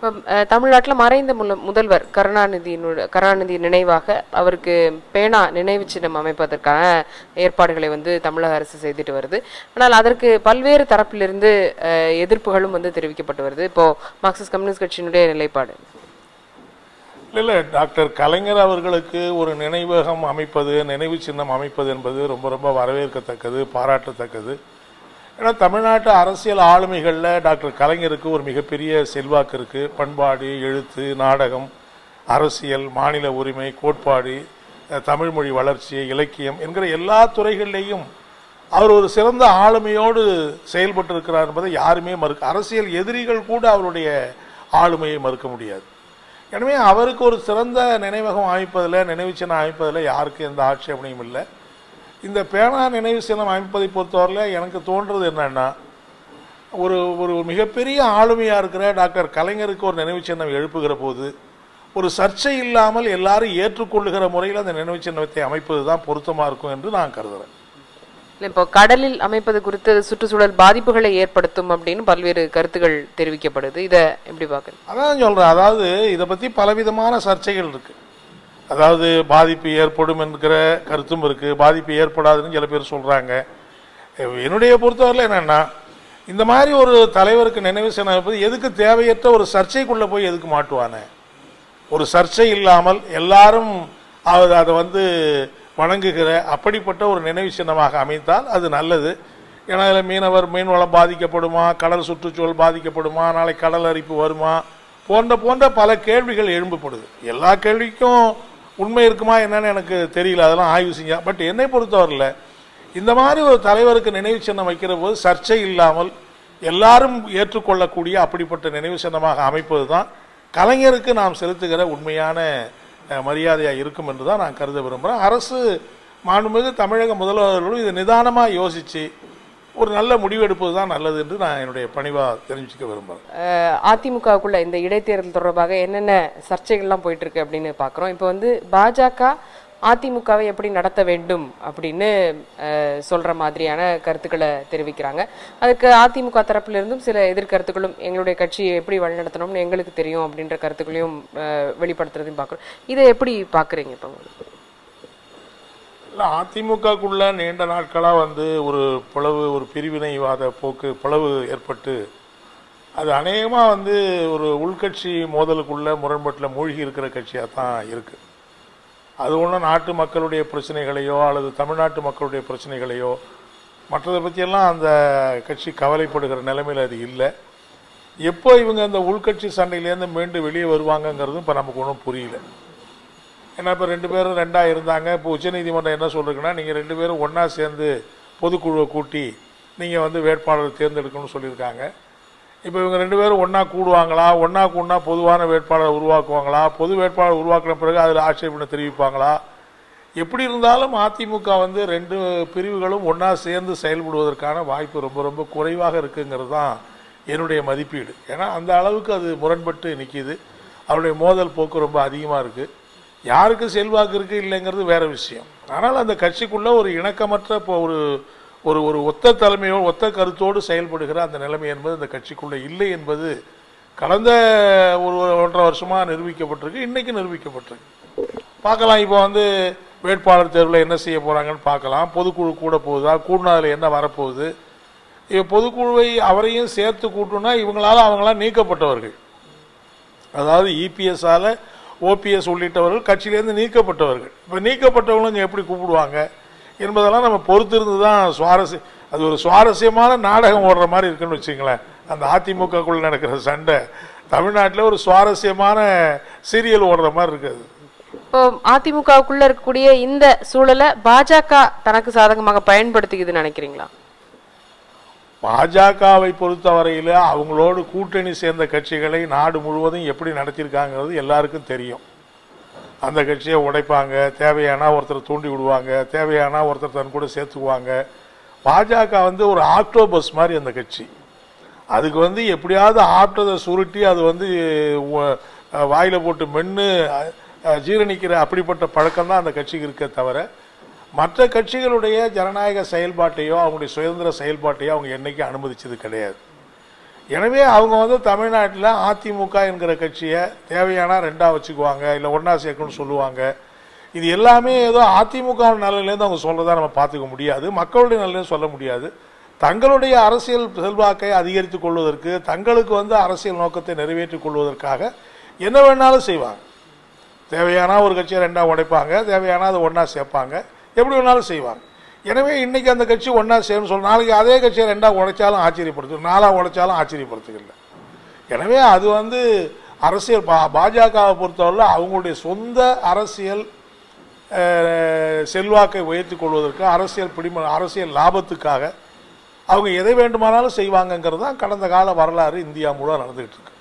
இப்போ தமிழ்நாட்டில் மறைந்த முதல்வர் கருணாநிதி நினைவாக அவருக்கு பேனா நினைவு சின்னம் அமைப்பதற்கான ஏற்பாடுகளை வந்து தமிழக அரசு செய்துட்டு வருது. ஆனால் அதற்கு பல்வேறு தரப்பிலிருந்து எதிர்ப்புகளும் வந்து தெரிவிக்கப்பட்டு வருது. இப்போ மார்க்சிஸ்ட் கம்யூனிஸ்ட் கட்சியினுடைய நிலைப்பாடு இல்லை, டாக்டர் கலைஞர் அவர்களுக்கு ஒரு நினைவகம் அமைப்பது, நினைவு சின்னம் அமைப்பது என்பது ரொம்ப ரொம்ப வரவேற்கத்தக்கது, பாராட்டத்தக்கது. ஏன்னா தமிழ்நாட்டு அரசியல் ஆளுமைகளில் டாக்டர் கலைஞருக்கு ஒரு மிகப்பெரிய செல்வாக்கு இருக்குது. பண்பாடு, எழுத்து, நாடகம், அரசியல், மாநில உரிமை, கோட்பாடு, தமிழ்மொழி வளர்ச்சி, இலக்கியம் என்கிற எல்லா துறைகளிலேயும் அவர் ஒரு சிறந்த ஆளுமையோடு செயல்பட்டு இருக்கிறார் என்பதை யாருமே அரசியல் எதிரிகள் கூட அவருடைய ஆளுமையை மறுக்க முடியாது. எனவே அவருக்கு ஒரு சிறந்த நினைவகம் அமைப்பதில், நினைவு சின்னம் அமைப்பதில் யாருக்கும் எந்த ஆட்சேபனையும் இல்லை. இந்த பேனா நினைவு சின்னம் அமைப்பதை பொறுத்தவரையில் எனக்கு தோன்றது என்னன்னா, ஒரு ஒரு மிகப்பெரிய ஆளுமையாக இருக்கிற டாக்டர் கலைஞருக்கு ஒரு நினைவு சின்னம் எழுப்புகிற போது ஒரு சர்ச்சை இல்லாமல் எல்லாரும் ஏற்றுக்கொள்ளுகிற முறையில் அந்த நினைவு சின்னத்தை அமைப்பது தான் பொருத்தமாக இருக்கும் என்று நான் கருதுகிறேன். இப்போ கடலில் அமைப்பது குறித்து சுற்றுச்சூழல் பாதிப்புகளை ஏற்படுத்தும் அப்படின்னு பல்வேறு கருத்துகள் தெரிவிக்கப்படுது. இதை எப்படி பார்க்குறேன்? அதான் சொல்கிறேன். அதாவது இதை பற்றி பலவிதமான சர்ச்சைகள் இருக்குது. அதாவது பாதிப்பு ஏற்படும் என்கிற கருத்தும் இருக்குது, பாதிப்பு ஏற்படாதுன்னு சில பேர் சொல்கிறாங்க. என்னுடைய பொறுத்தவரையில் என்னென்னா, இந்த மாதிரி ஒரு தலைவருக்கு நினைவு சின்னம் வைப்பது எதுக்கு தேவையற்ற ஒரு சர்ச்சைக்குள்ளே போய் எதுக்கு மாட்டுவானே? ஒரு சர்ச்சை இல்லாமல் எல்லாரும் அதை வந்து வணங்குகிற அப்படிப்பட்ட ஒரு நினைவு சின்னமாக அமைத்தால் அது நல்லது. ஏன்னா அதில் மீன்வளம் பாதிக்கப்படுமா, கடல் சுற்றுச்சூழல் பாதிக்கப்படுமா, நாளை கடல் அரிப்பு வருமா போன்ற பல கேள்விகள் எழும்பப்படுது. எல்லா கேள்விக்கும் உண்மை இருக்குமா என்னன்னு எனக்கு தெரியல, அதெல்லாம் ஆய்வு செஞ்சா. பட் என்னை பொறுத்தவரையில் இந்த மாதிரி ஒரு தலைவருக்கு நினைவு சின்னம் வைக்கிற போது சர்ச்சை இல்லாமல் எல்லாரும் ஏற்றுக்கொள்ளக்கூடிய அப்படிப்பட்ட நினைவு சின்னமாக அமைப்பது தான் கலைஞருக்கு நாம் செலுத்துகிற உண்மையான மரியாதையாக இருக்கும் என்று தான் நான் கருத விரும்புகிறேன். அரசு மாண்புமிகு தமிழக முதல்வர்களும் இதை நிதானமாக யோசித்து ஒரு நல்ல முடிவெடுப்பது தான் நல்லது என்று நான் என்னுடைய பணிவாக தெரிஞ்சுக்க விரும்புகிறேன். அதிமுகவுக்குள்ள இந்த இடைத்தேர்தல் தொடர்பாக என்னென்ன சர்ச்சைகள்லாம் போயிட்டு இருக்கு அப்படின்னு பார்க்குறோம். இப்போ வந்து பாஜக அதிமுகவை எப்படி நடத்த வேண்டும் அப்படின்னு சொல்ற மாதிரியான கருத்துக்களை தெரிவிக்கிறாங்க. அதுக்கு அதிமுக தரப்பிலிருந்தும் சில எதிர்கருத்துக்களும் எங்களுடைய கட்சியை எப்படி வழிநடத்தணும்னு எங்களுக்கு தெரியும் அப்படின்ற கருத்துக்களையும் வெளிப்படுத்துறதையும் பார்க்குறோம். இதை எப்படி பார்க்குறீங்க? இப்போ இல்லை, அதிமுகக்குள்ள நீண்ட நாட்களாக வந்து ஒரு பிரிவினைவாத பிளவு ஏற்பட்டு அது அநேகமாக வந்து ஒரு உள்கட்சி மோதலுக்குள்ள முரண்பாட்டில் மூழ்கி இருக்கிற கட்சியாக தான் இருக்குது. அது ஒன்றும் நாட்டு மக்களுடைய பிரச்சனைகளையோ அல்லது தமிழ்நாட்டு மக்களுடைய பிரச்சனைகளையோ மற்றதை பற்றியெல்லாம் அந்த கட்சி கவலைப்படுகிற நிலைமையில் அது இல்லை. எப்போ இவங்க அந்த உள்கட்சி சண்டையிலேருந்து மீண்டு வெளியே வருவாங்கங்கிறதும் இப்போ நமக்கு ஒன்றும் புரியல. ஏன்னா இப்போ 2 பேரும் 2ஆக இருந்தாங்க. இப்போ உச்சநீதிமன்றம் என்ன சொல்லிருக்குன்னா, நீங்கள் 2 பேரும் ஒன்றா சேர்ந்து பொதுக்குழுவை கூட்டி நீங்கள் வந்து வேட்பாளர் தேர்ந்தெடுக்கணும்னு சொல்லியிருக்காங்க. இப்போ இவங்க 2 பேரும் ஒன்றா கூடுவாங்களா, ஒன்றா கூடினா பொதுவான வேட்பாளர் உருவாக்குவாங்களா, பொது வேட்பாளர் உருவாக்கின பிறகு அதில் ஆட்சேபனை தெரிவிப்பாங்களா? எப்படி இருந்தாலும் அதிமுக வந்து 2 பிரிவுகளும் ஒன்றா சேர்ந்து செயல்படுவதற்கான வாய்ப்பு ரொம்ப ரொம்ப குறைவாக இருக்குங்கிறது தான் என்னுடைய மதிப்பீடு. ஏன்னா அந்த அளவுக்கு அது முரண்பட்டு நிற்கிது. அவருடைய மோதல் போக்கு ரொம்ப அதிகமாக இருக்குது. யாருக்கு செல்வாக்கு இருக்குது இல்லைங்கிறது வேற விஷயம். ஆனால் அந்த கட்சிக்குள்ளே ஒரு இணக்கமற்ற இப்போ ஒரு ஒத்த தலைமையோடு ஒத்த கருத்தோடு செயல்படுகிற அந்த நிலைமை என்பது இந்த கட்சிக்குள்ளே இல்லை என்பது கடந்த 1.5 வருஷமாக நிரூபிக்கப்பட்டிருக்கு. இன்றைக்கி நிரூபிக்கப்பட்டிருக்கு. பார்க்கலாம், இப்போ வந்து வேட்பாளர் தேர்வில் என்ன செய்ய போகிறாங்கன்னு பார்க்கலாம். பொதுக்குழு கூட போகுதா, கூடுனதில் என்ன வரப்போகுது? இப்போ பொதுக்குழுவை அவரையும் சேர்த்து கூட்டணும்னா அவங்களாம் நீக்கப்பட்டவர்கள், அதாவது இபிஎஸ்ஸால் ஓபிஎஸ் உள்ளிட்டவர்கள் கட்சியிலேருந்து நீக்கப்பட்டவர்கள். இப்போ நீக்கப்பட்டவங்களும் எப்படி கூப்பிடுவாங்க என்பதெல்லாம் நம்ம பொறுத்திருந்து தான் அது ஒரு சுவாரஸ்யமான நாடகம் ஓடுற மாதிரி இருக்குன்னு வச்சுங்களேன். அந்த அதிமுகக்குள்ள நடக்கிற சண்டை தமிழ்நாட்டில் ஒரு சுவாரஸ்யமான சீரியல் ஓடுற மாதிரி இருக்காது. இப்போ அதிமுகவுக்குள்ள இருக்கக்கூடிய இந்த சூழலை பாஜக தனக்கு சாதகமாக பயன்படுத்திக்குதுன்னு நினைக்கிறீங்களா? பாஜகவை பொறுத்தவரையில் அவங்களோடு கூட்டணி சேர்ந்த கட்சிகளை நாடு முழுவதும் எப்படி நடத்தியிருக்காங்கிறது எல்லாருக்கும் தெரியும். அந்த கட்சியை உடைப்பாங்க, தேவையானா ஒருத்தர் தூண்டி விடுவாங்க, தேவையானா ஒருத்தர் தன் கூட சேர்த்துக்குவாங்க. பாஜக வந்து ஒரு ஆக்டோபஸ் மாதிரி அந்த கட்சி. அதுக்கு வந்து எப்படியாவது ஆப்டதை சுருட்டி அது வந்து வாயில போட்டு மென்று ஜீரணிக்கிற அப்படிப்பட்ட பழக்கம் தான் அந்த கட்சிக்கு இருக்க தவிர மற்ற கட்சிகளுடைய ஜனநாயக செயல்பாட்டையோ அவங்களுடைய சுதந்திர செயல்பாட்டையோ அவங்க என்னைக்கு அனுமதிச்சது கிடையாது. எனவே அவங்க வந்து தமிழ்நாட்டில் அதிமுக என்கிற கட்சியை தேவையான ரெண்டா வச்சுக்குவாங்க, இல்லை ஒன்னா சேர்க்கணும்னு சொல்லுவாங்க. இது எல்லாமே ஏதோ அதிமுக நலனிலேருந்து அவங்க சொல்றதா நம்ம பார்த்துக்க முடியாது, மக்களுடைய நலனிலேருந்து சொல்ல முடியாது. தங்களுடைய அரசியல் செல்வாக்கை அதிகரித்துக் கொள்வதற்கு, தங்களுக்கு வந்து அரசியல் நோக்கத்தை நிறைவேற்றிக் கொள்வதற்காக என்ன வேணாலும் செய்வாங்க. தேவையான ஒரு கட்சியை ரெண்டா உடைப்பாங்க, தேவையான அதை ஒன்னா சேர்ப்பாங்க, எப்படி வேணாலும் செய்வாங்க. எனவே இன்னைக்கு அந்த கட்சி ஒன்னா சேரும் சொல்ல, நாளைக்கு அதே கட்சியை ரெண்டா உடைச்சாலும் ஆச்சரியப்படுத்து, நாலா உடைச்சாலும் ஆச்சரியப்படுத்துக்கல. எனவே அது வந்து அரசியல் பாஜகவை பொறுத்தவரை அவங்களுடைய சொந்த அரசியல் செல்வாக்கை உயர்த்திக் கொள்வதற்கு, அரசியல் லாபத்துக்காக அவங்க எதை வேண்டுமானாலும் செய்வாங்கங்கிறது தான் கடந்த கால வரலாறு இந்தியா முழுவதும் நடந்துகிட்டு இருக்கு.